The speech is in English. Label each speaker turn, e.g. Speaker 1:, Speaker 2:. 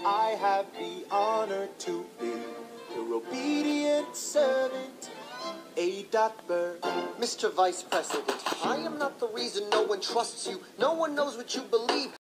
Speaker 1: I have the honor to be your obedient servant, A. Berg.
Speaker 2: Mr. Vice President, I am not the reason no one trusts you. No one knows what you believe.